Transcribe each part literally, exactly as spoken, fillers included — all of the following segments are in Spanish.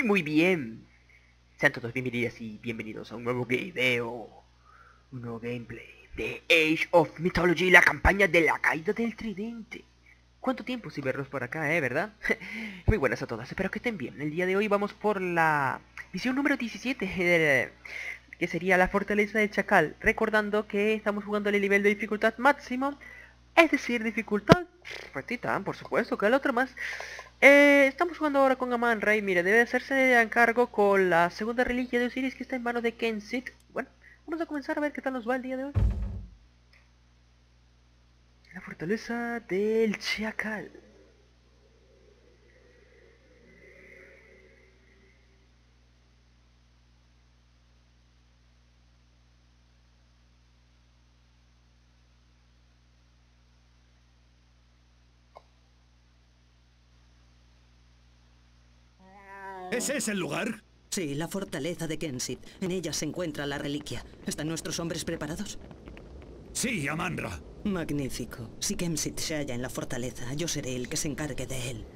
muy bien. Sean todos bienvenidos y bienvenidos a un nuevo video, un nuevo gameplay de Age of Mythology, la campaña de la caída del tridente. ¿Cuánto tiempo sin verlos por acá, eh, verdad? Muy buenas a todas, espero que estén bien. El día de hoy vamos por la misión número diecisiete, de, que sería la fortaleza del chacal. Recordando que estamos jugando el nivel de dificultad máximo, es decir, dificultad retita, por supuesto, que el otro más. Eh, estamos jugando ahora con Aman-Ra y mire, debe hacerse de encargo con la segunda reliquia de Osiris que está en manos de Kensith. Bueno, vamos a comenzar a ver qué tal nos va el día de hoy. La fortaleza del chacal. ¿Ese es el lugar? Sí, la fortaleza de Kensith. En ella se encuentra la reliquia. ¿Están nuestros hombres preparados? Sí, Aman-Ra. Magnífico. Si Kensith se halla en la fortaleza, yo seré el que se encargue de él.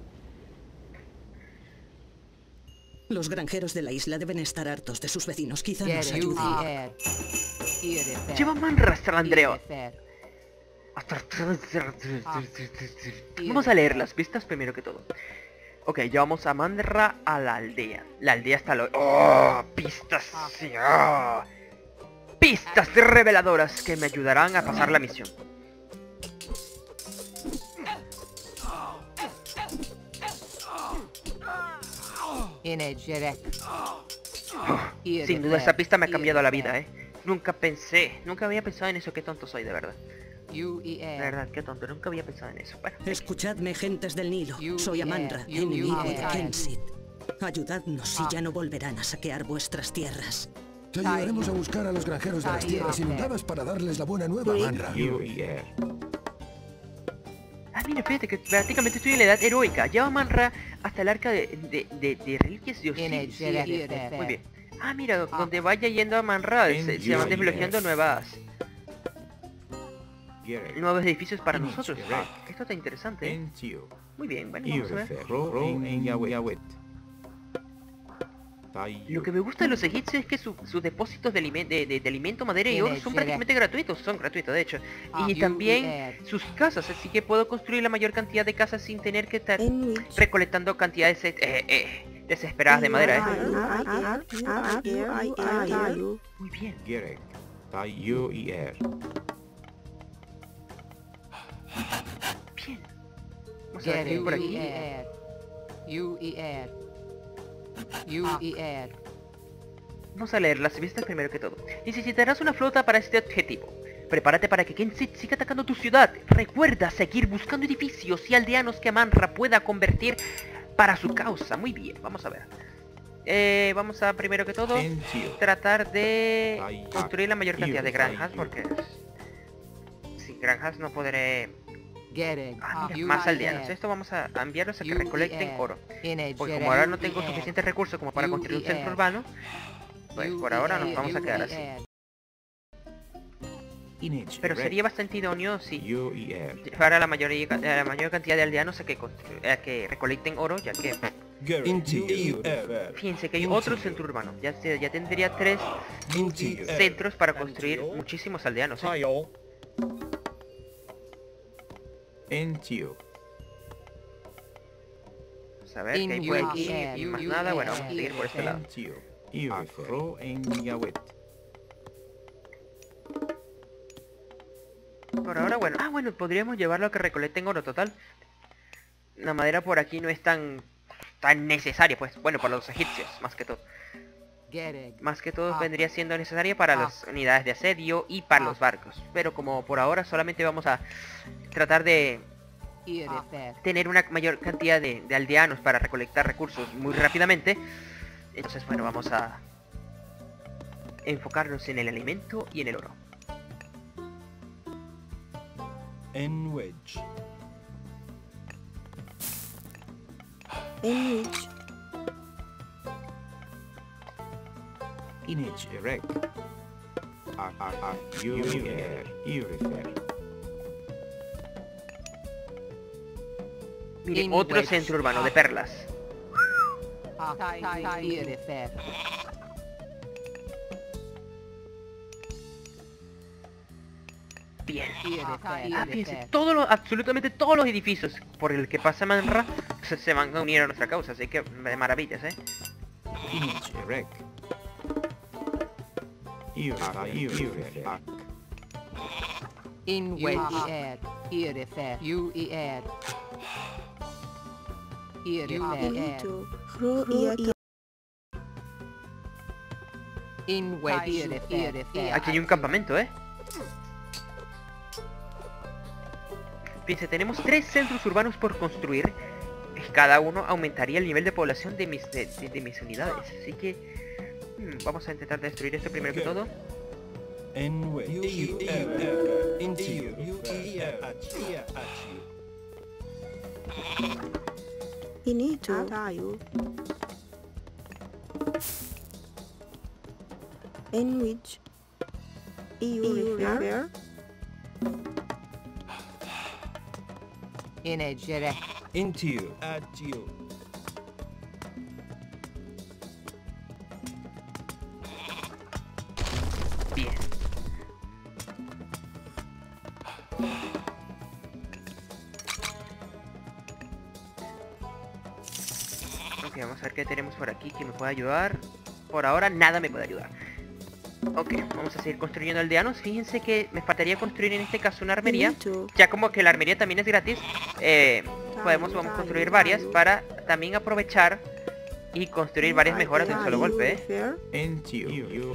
Los granjeros de la isla deben estar hartos de sus vecinos. Quizá nos ayuden. Lleva Aman-Ra hasta el Andreo. Vamos a leer las pistas primero que todo. Ok, llevamos a Aman-Ra a la aldea. La aldea está lo... ¡Oh! Pistas. ¡Oh! Pistas reveladoras que me ayudarán a pasar la misión. Oh, sin duda esa pista me ha cambiado la vida, eh. Nunca pensé, nunca había pensado en eso. Qué tonto soy, de verdad. De verdad, qué tonto, nunca había pensado en eso. Bueno. Escuchadme, gentes del Nilo. Soy Aman-Ra, enemigo de Kensith. Ayudadnos y ya no volverán a saquear vuestras tierras. Te ayudaremos a buscar a los granjeros de las tierras inundadas para darles la buena nueva, Aman-Ra. Ah, mira, fíjate que prácticamente estoy en la edad heroica. Lleva Aman-Ra hasta el arca de, de, de, de reliquias de Osiris. Sí, muy bien. Ah, mira, donde vaya yendo Aman-Ra se, se van desbloqueando nuevas... nuevos edificios para nosotros. Ah, esto está interesante, ¿eh? Muy bien, bueno, vamos a ver. Lo que me gusta de los egipcios es que su, sus depósitos de, aliment de, de, de alimento, madera y oro son prácticamente gratuitos. Son gratuitos, de hecho. Y también sus casas, así que puedo construir la mayor cantidad de casas sin tener que estar recolectando cantidades eh, eh, desesperadas de madera, ¿eh? Muy bien. Bien. Vamos a ver qué hay por aquí. Vamos a leer las vistas primero que todo. Necesitarás una flota para este objetivo. Prepárate para que Kensith siga atacando tu ciudad. Recuerda seguir buscando edificios y aldeanos que Aman-Ra pueda convertir para su causa. Muy bien, vamos a ver. Eh, vamos a primero que todo tratar de construir la mayor cantidad de granjas, porque sin granjas no podré... Ah, mira, más aldeanos. Esto vamos a enviarlos a que recolecten oro. Porque como ahora no tengo suficientes recursos como para construir un centro urbano, pues por ahora nos vamos a quedar así. Pero sería bastante idóneo si llevara a la mayoría, la mayor cantidad de aldeanos a que, a que recolecten oro, ya que... Fíjense que hay otro centro urbano. Ya, ya tendría tres centros para construir muchísimos aldeanos, ¿eh? Entio. Vamos a ver qué hay por aquí y más nada. Bueno, vamos a seguir por este lado. Por ahora, bueno. Ah, bueno, podríamos llevarlo a que recolecten oro total. La madera por aquí no es tan tan necesaria, pues. Bueno, para los egipcios, más que todo. Más que todo vendría siendo necesaria para las unidades de asedio y para los barcos. Pero como por ahora solamente vamos a tratar de tener una mayor cantidad de, de aldeanos para recolectar recursos muy rápidamente, entonces bueno, vamos a enfocarnos en el alimento y en el oro. En wedge. En wedge. Inage erect. A a a Urifer. Urifer. Mire, otro centro urbano de perlas. Bien. Ah, fíjense, todos los, absolutamente todos los edificios por el que pasa Manra se, se van a unir a nuestra causa, así que de maravillas, ¿eh? Erect. Ure, Ak. In wedge ed, ire fair, you ed. Ire fair, in wedge ire fair. Aquí hay un campamento, ¿eh? Fíjense, tenemos tres centros urbanos por construir. Cada uno aumentaría el nivel de población de mis, de, de, de mis unidades. Así que hmm, vamos a intentar destruir esto primero que todo. In which you refer In a jere. Into you. At you. Bien. Ok, vamos a ver qué tenemos por aquí que me pueda ayudar. Por ahora nada me puede ayudar. Ok, vamos a seguir construyendo aldeanos. Fíjense que me faltaría construir en este caso una armería. Ya como que la armería también es gratis, eh, podemos vamos a construir varias para también aprovechar y construir varias mejoras de un solo golpe, ¿eh? Into you.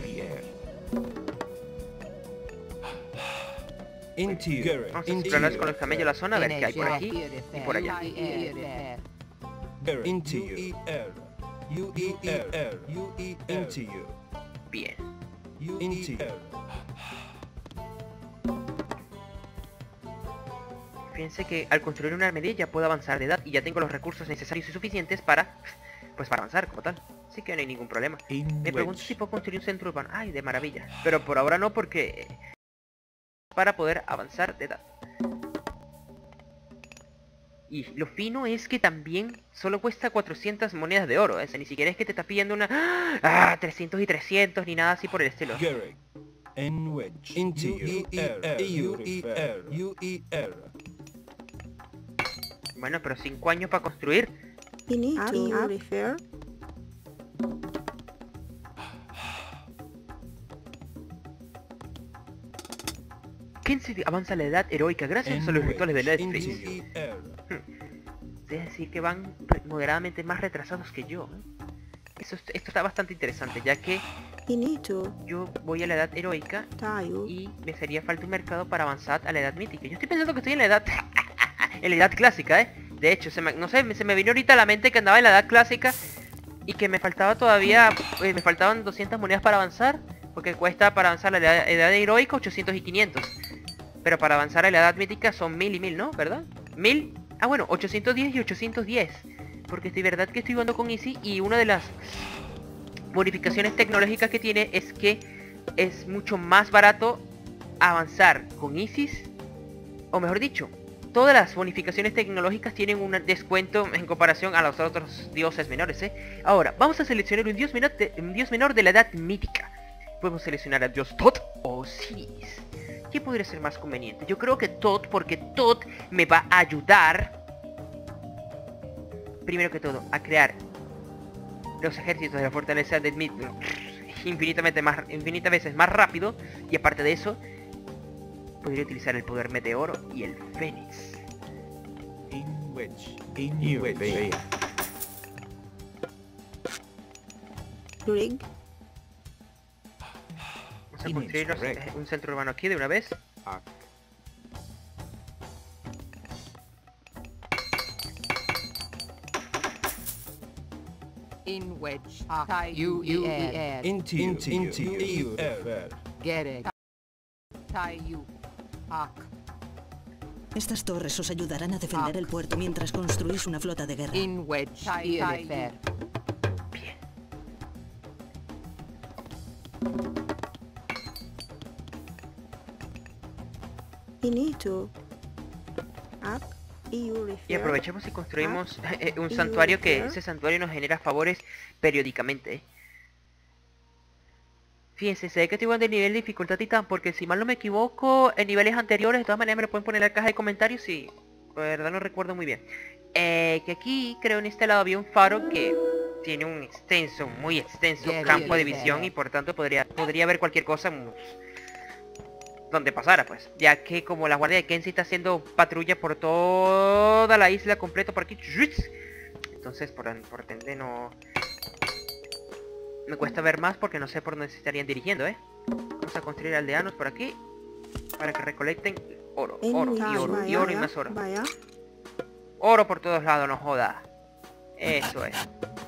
Into you. Vamos a explorar con los camellos la zona, a ver qué hay por aquí y por allá. Into you. U E R. U E R. Into you. Bien. Into you. Fíjense que al construir una armería ya puedo avanzar de edad y ya tengo los recursos necesarios y suficientes para, pues para avanzar como tal. Así que no hay ningún problema. Me pregunto si puedo construir un centro urbano. Ay, de maravilla. Pero por ahora no, porque para poder avanzar de edad. Y lo fino es que también solo cuesta cuatrocientas monedas de oro. O sea, ni siquiera es que te está pidiendo una... ¡Ah! trescientos y trescientos ni nada así por el estilo. Into you. U E R. U E R. Bueno, pero cinco años para construir. you refer Kensid avanza la edad heroica gracias a los rituales de Netflix. Es decir, que van moderadamente más retrasados que yo. Eso, esto está bastante interesante, ya que yo voy a la edad heroica y me sería falta un mercado para avanzar a la edad mítica. Yo estoy pensando que estoy en la edad... en la edad clásica, ¿eh? De hecho, se me, no sé, se me vino ahorita a la mente que andaba en la edad clásica y que me faltaba todavía... Eh, me faltaban doscientas monedas para avanzar, porque cuesta para avanzar a la edad, edad heroica ochocientos y quinientos. Pero para avanzar a la edad mítica son mil y mil, ¿no? ¿Verdad? mil... Ah, bueno, ochocientos diez y ochocientos diez. Porque estoy verdad que estoy jugando con Easy y una de las modificaciones tecnológicas que tiene es que es mucho más barato avanzar con Isis, o mejor dicho, todas las bonificaciones tecnológicas tienen un descuento en comparación a los otros dioses menores, ¿eh? Ahora, vamos a seleccionar un dios menor de, un dios menor de la edad mítica. Podemos seleccionar al dios Tot o Osiris. ¿Qué podría ser más conveniente? Yo creo que Tot, porque Tot me va a ayudar, primero que todo, a crear los ejércitos de la fortaleza de Midgard infinitamente más, infinitas veces más rápido. Y aparte de eso, podría utilizar el poder meteoro y el fénix. In which? In you. Rig. Vamos a construirnos un centro urbano aquí de una vez. Ak. In wedge. U E R. Into you. Into you. Get it. Tie you. Ak. Estas torres os ayudarán a defender el puerto mientras construís una flota de guerra. In wedge. Tie fair. Bien. Inito. Up. Y aprovechemos y construimos eh, un santuario que ese santuario nos genera favores periódicamente. Fíjense, se ve que estoy jugando el nivel de dificultad titán, porque si mal no me equivoco, en niveles anteriores, de todas maneras me lo pueden poner en la caja de comentarios y la verdad no recuerdo muy bien. Eh, que aquí, creo en este lado había un faro que tiene un extenso, muy extenso Yeah, campo yeah, de yeah, visión yeah. y por tanto podría, podría haber cualquier cosa mm, donde pasara, pues. Ya que como la guardia de Kenshi está haciendo patrulla por toda la isla completa por aquí. Entonces, por, por ende no... Me cuesta ver más porque no sé por dónde se estarían dirigiendo, ¿eh? Vamos a construir aldeanos por aquí para que recolecten oro, oro y oro, y oro y más oro. Vaya. Oro por todos lados, no joda. Eso es.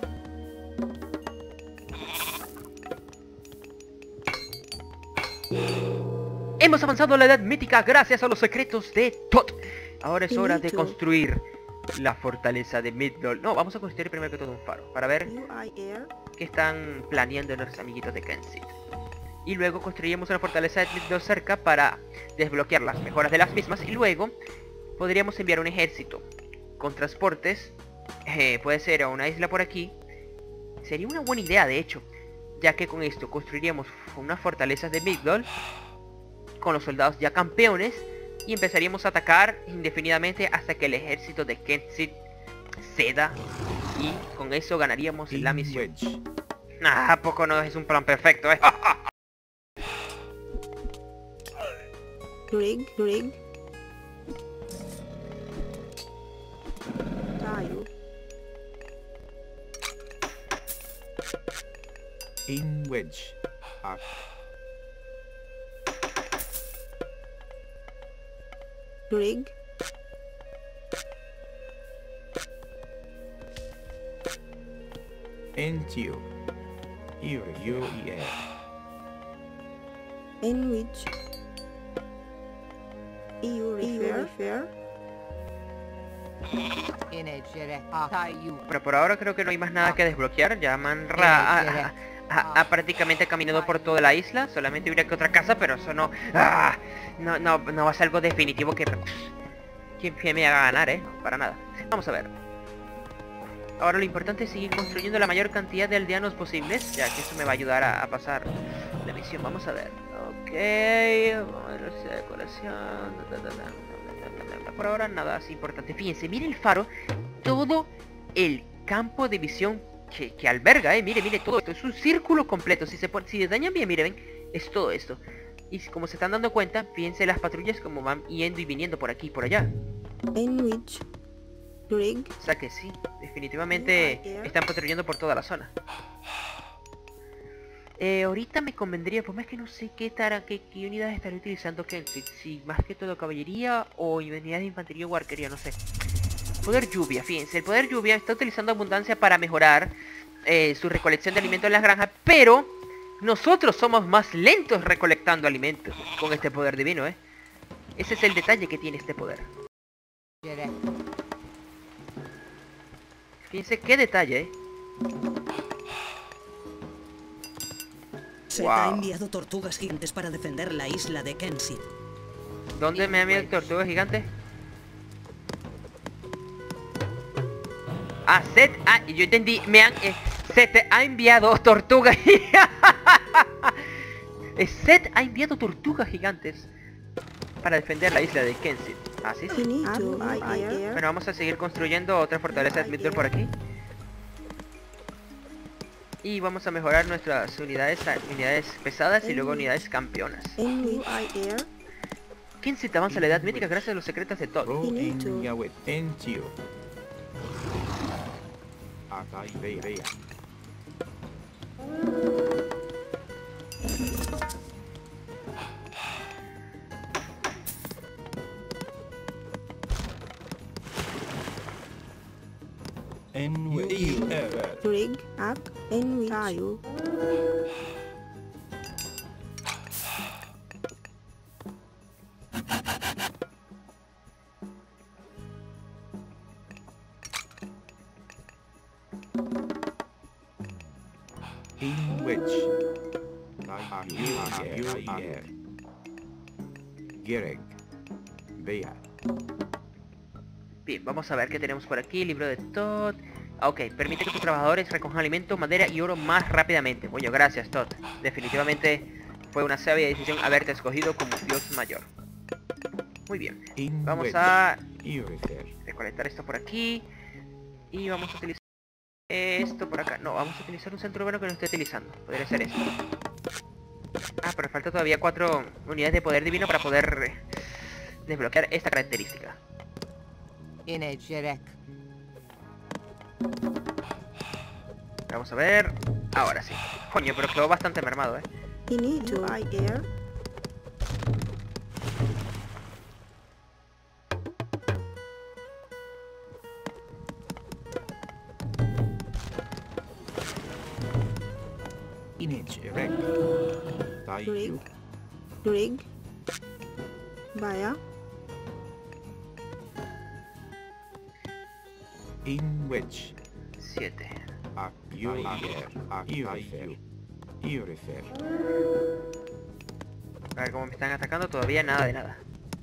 Hemos avanzado a la edad mítica gracias a los secretos de Tot. Ahora es hora de Finito. construir la fortaleza de Midgard. No, vamos a construir primero que todo un faro para ver U I R. qué están planeando nuestros amiguitos de Kenshi. Y luego construiremos una fortaleza de Midgard cerca para desbloquear las mejoras de las mismas. Y luego podríamos enviar un ejército con transportes. Eh, puede ser a una isla por aquí. Sería una buena idea, de hecho, ya que con esto construiríamos unas fortalezas de Midgard con los soldados ya campeones y empezaríamos a atacar indefinidamente hasta que el ejército de Kenshi ceda, y con eso ganaríamos la In misión. wedge. Ah, ¿a poco no es un plan perfecto, eh? Rig, rig. Tayo. In wedge. Up. Rig. Into. U E R. In which. E U refer. In a jere. Tayu. Pero por ahora creo que no hay más nada que desbloquear. Ya Manra ha, ha- ha- ha prácticamente caminado por toda la isla. Solamente hubiera que otra casa, pero eso no... ¡Ah! No, no, no va a ser algo definitivo que... ¿Quién quién me haga ganar, eh? No, para nada. Vamos a ver. Ahora lo importante es seguir construyendo la mayor cantidad de aldeanos posibles, ya que eso me va a ayudar a, a pasar la misión. Vamos a ver. Ok... decoración... ta, ta, ta, ta, ta, ta, ta, ta. Por ahora nada así importante. Fíjense, miren el faro. Todo el campo de visión que, que alberga, eh. Mire, mire, todo esto. Es un círculo completo. Si se pone, si dañan bien, mire, ven. Es todo esto. Y si- como se están dando cuenta, fíjense las patrullas como van yendo y viniendo por aquí y por allá. In which. Rig. O sea que sí, definitivamente están patrullando por toda la zona. Eh, ahorita me convendría, pues más que no sé qué, estará, qué, qué unidades estaré utilizando Kenshi. Si más que todo caballería o unidades de infantería o arquería, no sé. Poder lluvia, fíjense, el poder lluvia está utilizando abundancia para mejorar eh, su recolección de alimentos en las granjas, pero nosotros somos más lentos recolectando alimentos con este poder divino, eh. Ese es el detalle que tiene este poder. Jere. Fíjense qué detalle, eh. Se Wow. ha enviado tortugas gigantes para defender la isla de Kenshi. ¿Dónde me ha enviado tortuga gigante? Ah, Seth, ah, yo entendí, me han, eh, se te ha enviado tortugas. Eh, Seth ha enviado tortugas gigantes para defender la isla de Kenshi. Ah, sí, sí. Finito. I R. Bueno, vamos a seguir construyendo otra fortaleza de Midgard por aquí. Y vamos a mejorar nuestras unidades, unidades pesadas y luego unidades campeonas. In which. I R. Kenshi te avanza la edad mítica gracias a los secretos de Todd. Row in Finito. Yawet. Into. Atai Bea. Bea. N W E R. Rig. Ak. In which. Tayo. In wedge. U E R. Gereg. Bea. Bien, vamos a ver qué tenemos por aquí. Libro de Todd. Ok, permite que tus trabajadores recojan alimento, madera y oro más rápidamente. Bueno, gracias Todd. Definitivamente fue una sabia decisión haberte escogido como Dios mayor. Muy bien. In Vamos wedge. a Urifer. recolectar esto por aquí. Y vamos a utilizar esto por acá. No, vamos a utilizar un centro urbano que no esté utilizando. Podría ser esto. Ah, pero falta todavía cuatro unidades de poder divino para poder eh, desbloquear esta característica. Ine Jerek. Vamos a ver. Ahora sí. Coño, pero quedó bastante mermado, eh. You need to buy air. Inage erect. Tayu. Rig. Rig. Via. In wedge. siete. Ak. Urifer. Ak. Urifer. Urifer. A ver cómo me están atacando. Todavía nada de nada.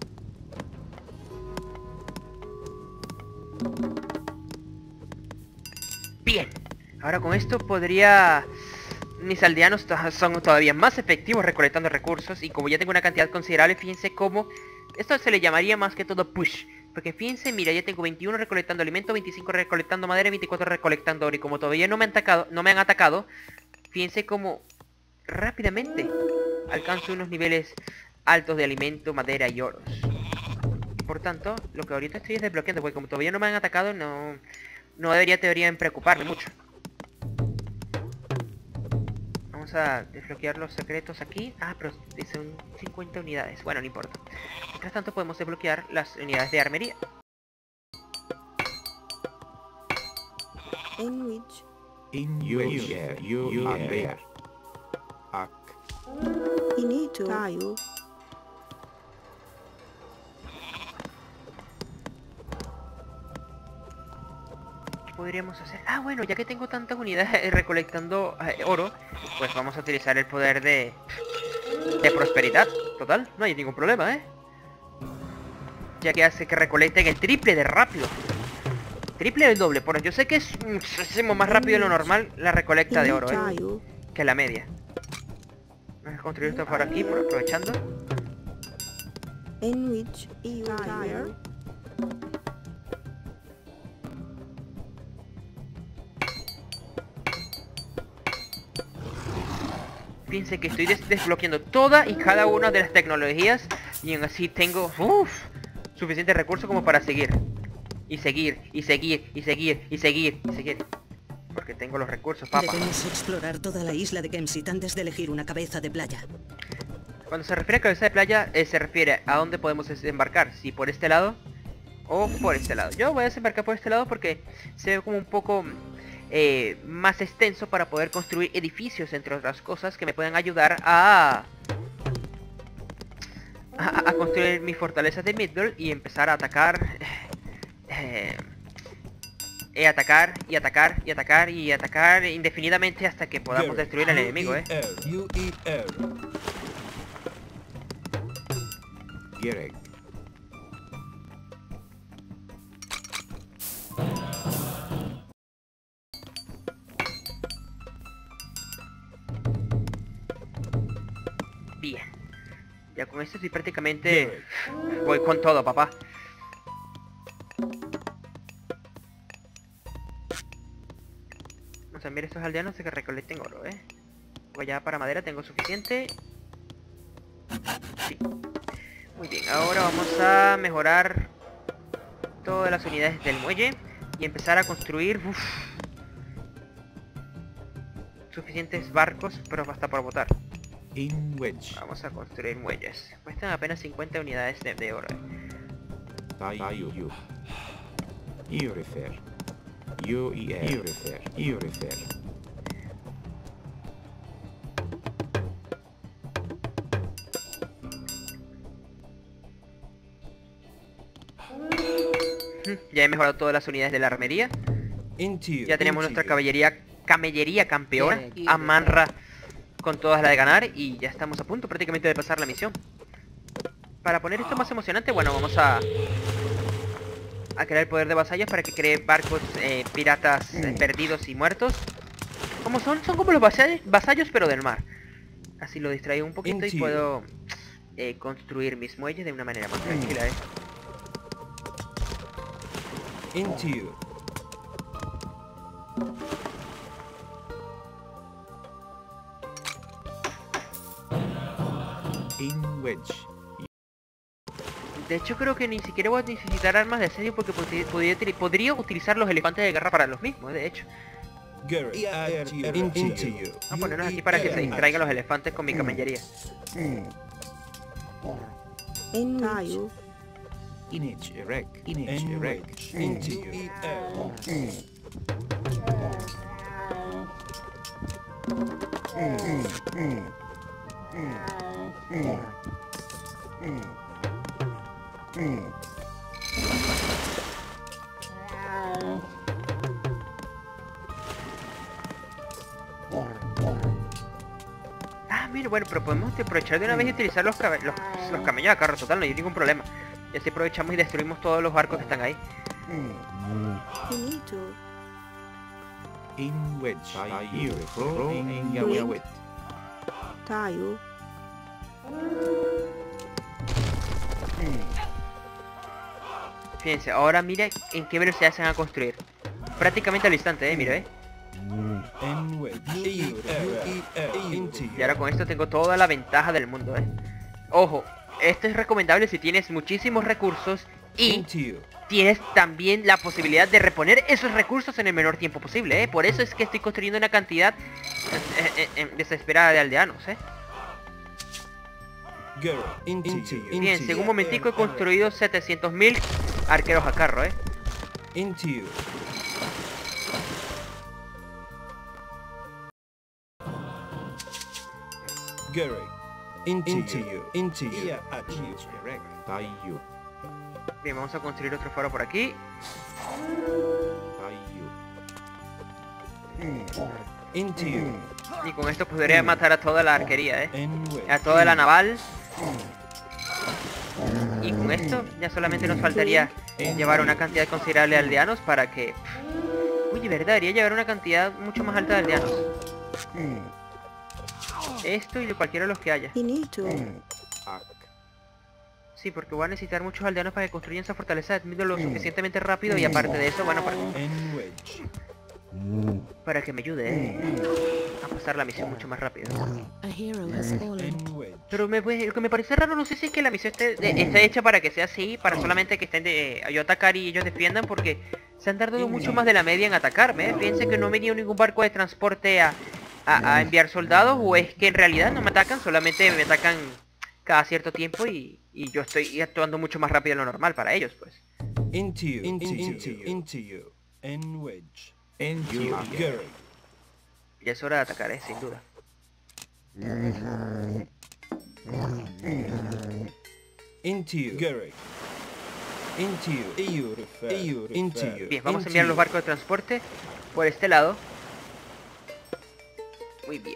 Bien. Ahora con esto podría... Mis aldeanos to- son todavía más efectivos recolectando recursos. Y como ya tengo una cantidad considerable, fíjense cómo... Esto se le llamaría más que todo push. Porque fíjense, mira, ya tengo veintiuno recolectando alimento, veinticinco recolectando madera y veinticuatro recolectando oro. Y como todavía no me han atacado, no me han atacado, fíjense cómo rápidamente alcanzo unos niveles altos de alimento, madera y oros. Por tanto, lo que ahorita estoy es desbloqueando, porque como todavía no me han atacado, no, no debería teoría en preocuparme mucho. Vamos a desbloquear los secretos aquí. Ah, pero son cincuenta unidades. Bueno, no importa. Mientras tanto podemos desbloquear las unidades de armería. In which In wedge. Urifer. Ak. you need to Tayu. ¿Qué podríamos hacer? Ah, bueno, ya que tengo tantas unidades recolectando eh, oro, pues vamos a utilizar el poder de... de prosperidad. Total, no hay ningún problema, ¿eh? Ya que hace que recolecten el triple de rápido. Triple o el doble. Bueno, yo sé que es muchísimo más rápido de lo normal la recolecta de oro, ¿eh? Tayu. Que la media. Vamos a construir esto por aquí, por aprovechando. In which you tire. Fíjense que estoy des desbloqueando toda y cada una de las tecnologías. Y aún así tengo uf, suficiente recursos como para seguir. Y seguir, y seguir, y seguir, y seguir, y seguir. Porque tengo los recursos, papá. Debemos explorar toda la isla de Kemsit antes de elegir una cabeza de playa. Cuando se refiere a cabeza de playa, eh, se refiere a dónde podemos desembarcar. Si por este lado o por este lado. Yo voy a desembarcar por este lado porque se ve como un poco eh, más extenso para poder construir edificios, entre otras cosas, que me pueden ayudar a... A, a construir mis fortalezas de Middle y empezar a atacar... Eh, y atacar, y atacar, y atacar, y atacar indefinidamente hasta que podamos destruir al enemigo, eh. U E R. Gerek. Bien. Ya con esto estoy prácticamente... Voy con todo, papá. Vamos a enviar a estos aldeanos de que recolecten oro, eh. Pues ya para madera tengo suficiente. Sí. Muy bien, ahora vamos a mejorar todas las unidades del muelle y empezar a construir uf, suficientes barcos, pero basta por botar. In wedge. Vamos a construir muelles. Cuestan apenas cincuenta unidades de, de oro. Tayu. Urifer. U E R. Urifer. Urifer. Ya he mejorado todas las unidades de la armería. Interior. Ya tenemos nuestra Interior. caballería, camellería campeona, a Manra con todas las de ganar y ya estamos a punto prácticamente de pasar la misión. Para poner esto más emocionante, bueno, vamos a a crear el poder de vasallos para que cree barcos eh, piratas eh, perdidos y muertos. ¿Cómo son? Son como los vasallos, vasallos pero del mar. Así lo distraigo un poquito y Into puedo eh, construir mis muelles de una manera más tranquila, ¿eh? Into you. In wedge. De hecho creo que ni siquiera voy a necesitar armas de asedio porque podría, podría, podría utilizar los elefantes de guerra para los mismos, de hecho. Gary, add you. Into you. Vamos a ponernos aquí para que se distraigan los elefantes con mi camellería. In Tayu. Inage erect. Inage En erect. wedge. Into you. Ah, mira, bueno, pero podemos aprovechar de una vez y utilizar los, cabe- los, los camellos de carro, total, no hay ningún problema. Y así aprovechamos y destruimos todos los barcos que están ahí. Finito. In wedge. Tayu. Pro in Ring. yawet. Tayu. Fíjense, ahora mira en qué velocidad se van a construir. Prácticamente al instante, eh, mira, eh. En wedge. E U E R. Into Y ahora you. con esto tengo toda la ventaja del mundo, eh. Ojo, esto es recomendable si tienes muchísimos recursos y Into you. tienes también la posibilidad de reponer esos recursos en el menor tiempo posible, ¿eh? Por eso es que estoy construyendo una cantidad eh, eh, eh, desesperada de aldeanos, ¿eh? Gary, into you. Fíjense, en un momentico he construido setecientos mil arqueros a carro, ¿eh? Into you. Gary, into you. Into you. Inage erect. Tayu. Bien, vamos a construir otro faro por aquí. Tayu. Into you. Y con esto podría matar a toda la arquería, ¿eh? En wedge. A toda la naval. Y con esto ya solamente nos faltaría llevar una cantidad considerable de aldeanos para que... Uy, de verdad, debería llevar una cantidad mucho más alta de aldeanos. Esto y de cualquiera de los que haya. Finito. Ak. Sí, porque voy a necesitar muchos aldeanos para que construyan esa fortaleza de Midgard lo suficientemente rápido y aparte de eso, bueno, para, En wedge. para que me ayude, ¿eh? A pasar la misión mucho más rápido. A hero has fallen. En wedge. Pero me, pues, lo que me parece raro, no sé si es que la misión esté, de- esté hecha para que sea así, para solamente que estén de yo atacar y ellos defiendan, porque se han tardado mucho más de la media en atacarme, ¿eh? Piensen que no ha venido ningún barco de transporte a, a, a enviar soldados, o es que en realidad no me atacan, solamente me atacan cada cierto tiempo y, y yo estoy actuando mucho más rápido de lo normal para ellos, pues. Into you. Into you. Into you. En wedge. En you. Gary. Ya es hora de atacar, ¿eh? Sin duda. Into you. Gary. Into you. E U refer. E U refer. Into you. Bien, vamos a Into enviar los you. barcos de transporte por este lado. Muy bien.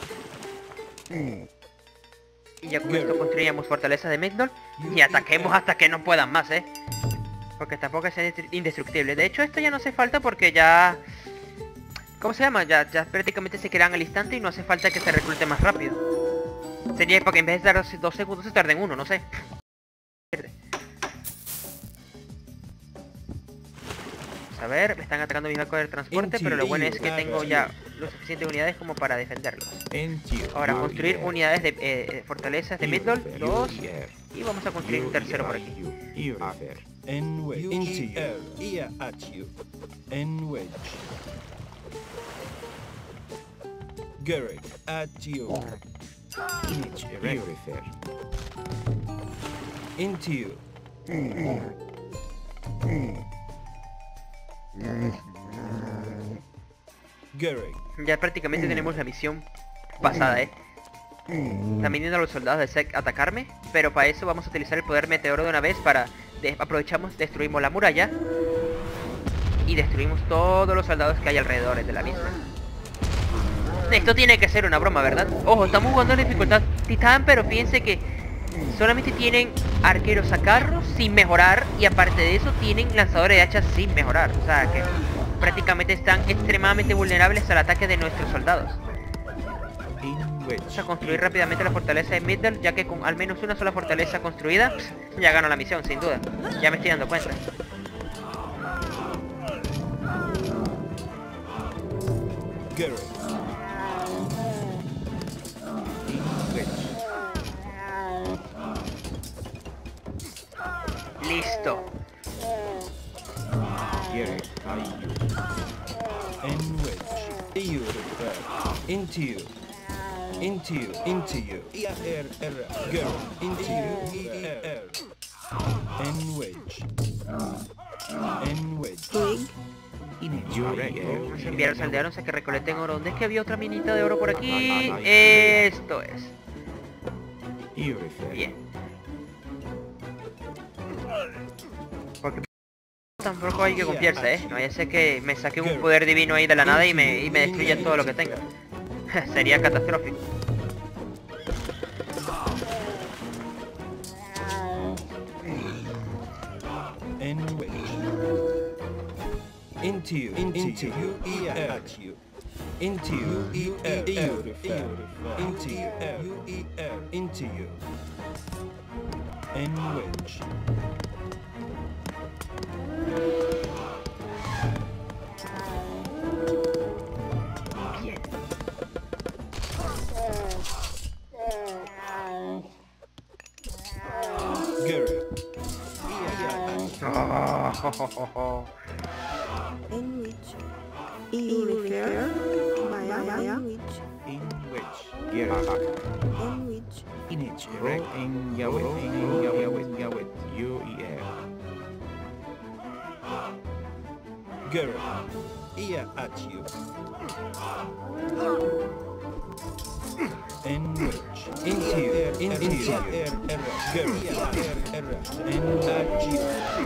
Y ya con esto construyamos fortalezas de Midgard y ataquemos hasta que no puedan más, ¿eh? Porque tampoco es indestructible. De hecho, esto ya no hace falta porque ya... ¿Cómo se llama? Ya, ya prácticamente se crean al instante y no hace falta que se reclute más rápido. Sería porque en vez de dar dos segundos se tarden uno, no sé. Vamos a ver, me están atacando mis barcos de transporte, pero lo bueno es que tengo ya lo suficientes unidades como para defenderlos. En you. Ahora, You construir yeah. unidades de eh, fortalezas de You Midgard, refer. dos, You yeah. y vamos a construir un tercero por aquí. You. You refer. En wedge. U Into E R. you. Ear at you. En wedge. Gary. At you. Inage erect. You refer. Into you. Gary. Ya prácticamente tenemos la misión pasada, ¿eh? Están viniendo los soldados de Sek a atacarme, pero para eso vamos a utilizar el poder meteoro de una vez para... de- aprovechamos, destruimos la muralla y destruimos todos los soldados que hay alrededor de la misma. Esto tiene que ser una broma, ¿verdad? Ojo, estamos jugando en dificultad titán, pero fíjense que Solamente tienen arqueros a carro sin mejorar, y aparte de eso tienen lanzadores de hachas sin mejorar. O sea que prácticamente están extremadamente vulnerables al ataque de nuestros soldados. Vamos a construir rápidamente la fortaleza de Middle, ya que con al menos una sola fortaleza construida ya gano la misión, sin duda. Ya me estoy dando cuenta. Listo. Into you. Into you. Into you. E R R. Girl. Into you. E R. En wedge. En wedge. Vamos a enviar a los aldeanos a que recolecten oro. ¿Dónde es que había otra minita de oro por aquí? Esto es. Bien. Porque tampoco hay que confiarse, ¿eh? No vaya a ser que me saque un poder divino ahí de la nada y me, y me destruya todo lo que tenga. Sería catastrófico. Into you, into you, E R you. Into you, E R, into you, U E R, into you. En wedge. Bien. Gary. Oh, oh, oh, oh, oh. In which you refer via which In which Gary. in which In which Rek in Yahweh. In Yahweh. Yahweh. U E R. Gary. Ear at you. En wedge. Into you, into you, Gary. En at you.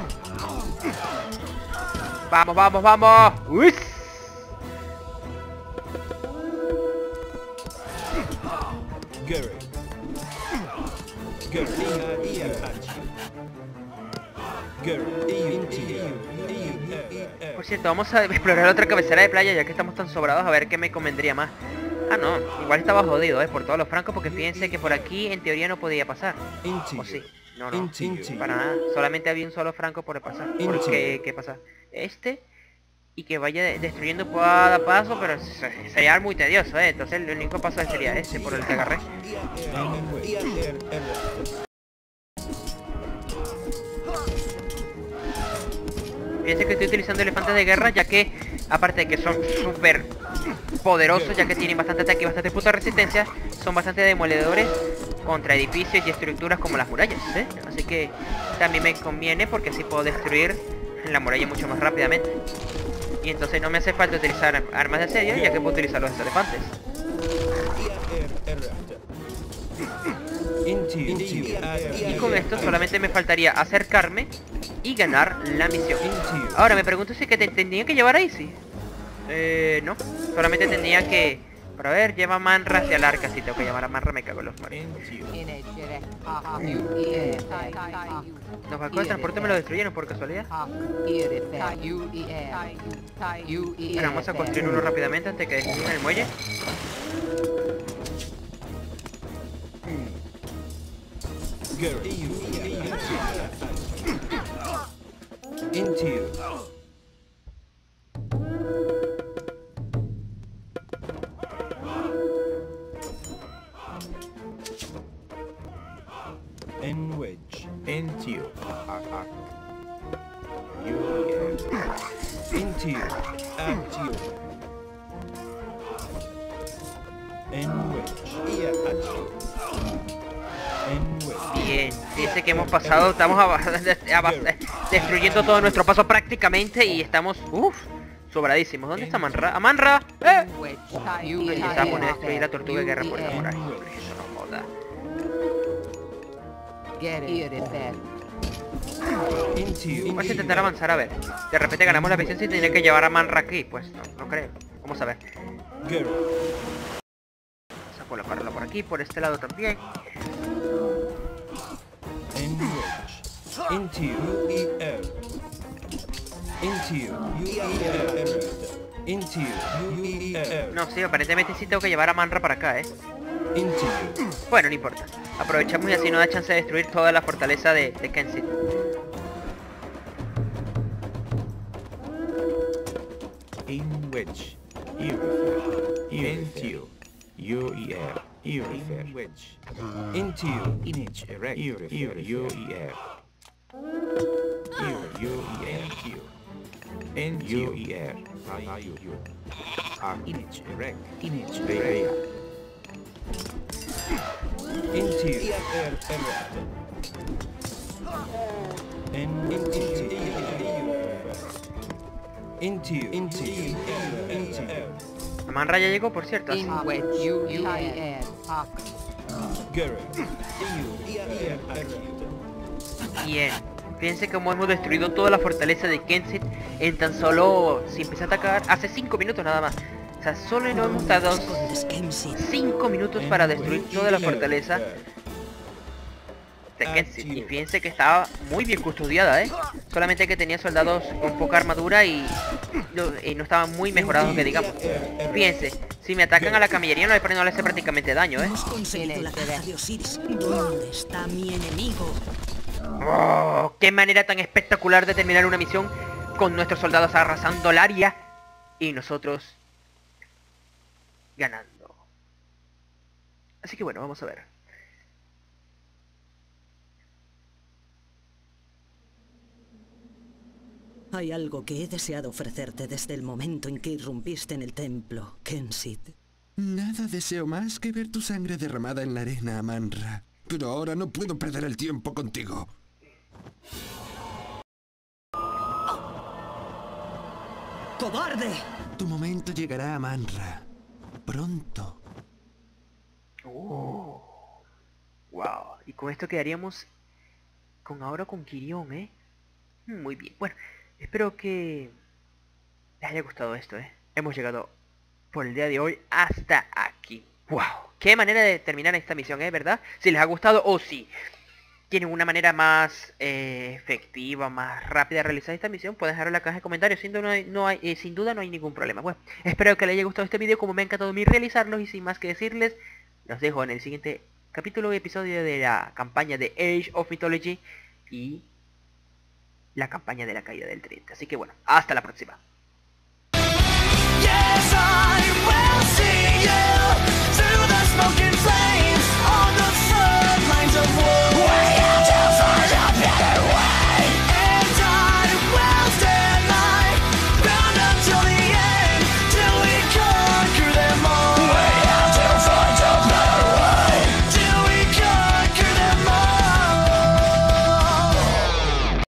Vamos, vamos, vamos. Uy. Gary. Gary. Ear at you. Gary. Into you. Por cierto, vamos a explorar otra cabecera de playa, ya que estamos tan sobrados, a ver qué me convendría más. Ah, no, igual estaba jodido, eh, por todos los francos, porque fíjense que por aquí en teoría no podía pasar. ¿O sí? No, no, para nada. Solamente había un solo franco por pasar. ¿Por qué, qué pasa? Este, y que vaya de destruyendo cada paso, pero sería muy tedioso, eh. Entonces el único paso sería este, por el que agarré. Fíjense que estoy utilizando elefantes de guerra, ya que aparte de que son súper poderosos, ya que tienen bastante ataque y bastante puta resistencia, son bastante demoledores contra edificios y estructuras como las murallas, ¿eh? Así que también me conviene, porque así puedo destruir la muralla mucho más rápidamente. Y entonces no me hace falta utilizar armas de asedio, ya que puedo utilizar los elefantes. Y con esto solamente me faltaría acercarme y ganar la misión. Ahora me pregunto si que te tendría que llevar a Easy. Eh, no. Solamente tendría que... Para ver, lleva Manra hacia el arca. Si tengo que llamar a Manra, me cago en los muertos. Los barcos de transporte me lo destruyeron por casualidad. Bueno, vamos a construir uno rápidamente antes que destruyan el muelle. Into you. En wedge. Into you. U E R. Into you. At you. En wedge. Ear at you. En wedge. Bien, fíjense que hemos pasado, estamos destruyendo todo nuestro paso prácticamente y estamos, uff, sobradísimos. ¿Dónde está Manra? ¡A Manra! ¡Eh! Necesitamos destruir la tortuga de guerra por enamorar. Eso no joda. Vamos a intentar avanzar, a ver. De repente ganamos la misión sin tener que llevar a Manra aquí. Pues no, no creo. Vamos a ver. Vamos a colocarlo por aquí, por este lado también. Into you. U E R. Into you. U E R. Into you. U E R. No, sí, aparentemente sí tengo que llevar a Manra para acá, ¿eh? Into you. Bueno, no importa. Aprovechamos y así nos da chance de destruir toda la fortaleza de, de Kensith. In which. Urifer. Into you. U E R. Urifer. In which. Into you. Image erect. Urifer. U E R. U E R. N U E R. I U U. Ah, image erect. Image erect. Into you. Into you. Into you. Into you. Into you. Manra ya llegó, por cierto. In which you are. Bien. Fíjense cómo hemos destruido toda la fortaleza de Kensith en tan solo... Si empecé a atacar hace cinco minutos nada más. O sea, solo nos hemos dado cinco minutos para destruir toda la fortaleza de Kensith. Y fíjense que estaba muy bien custodiada, ¿eh? Solamente que tenía soldados con poca armadura y no, y no estaban muy mejorados, que digamos. Fíjense, si me atacan a la camellería no le, no le hace prácticamente daño, ¿eh? Hemos conseguido la caja de Osiris. ¿Dónde está mi enemigo? Oh, qué manera tan espectacular de terminar una misión con nuestros soldados arrasando el área y nosotros ganando. Así que bueno, vamos a ver. Hay algo que he deseado ofrecerte desde el momento en que irrumpiste en el templo, Kensith. Nada deseo más que ver tu sangre derramada en la arena, Amanra. Pero ahora no puedo perder el tiempo contigo. ¡Cobarde! Tu momento llegará, Amanra. Pronto. Oh. Wow. Y con esto quedaríamos con ahora con Quirión, ¿eh? Muy bien. Bueno, espero que les haya gustado esto, ¿eh? Hemos llegado por el día de hoy hasta aquí. ¡Wow! Qué manera de terminar esta misión, ¿eh? ¿Verdad? Si les ha gustado o si tienen una manera más eh, efectiva, más rápida de realizar esta misión, pueden dejarlo en la caja de comentarios. Sin duda no hay, no hay, eh, sin duda no hay ningún problema. Bueno, espero que les haya gustado este video, como me ha encantado a mí realizarlos. Y sin más que decirles, los dejo en el siguiente capítulo y episodio de la campaña de Age of Mythology y la campaña de la caída del tridente. Así que bueno, hasta la próxima. Yes, I